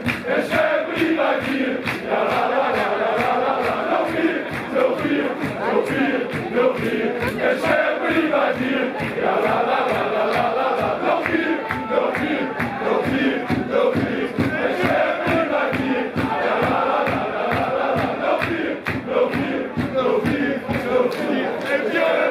é cego e vai vir. Meu filho, é cego e vai vir. Meu filho, é cego e vai vir. Meu filho, é pior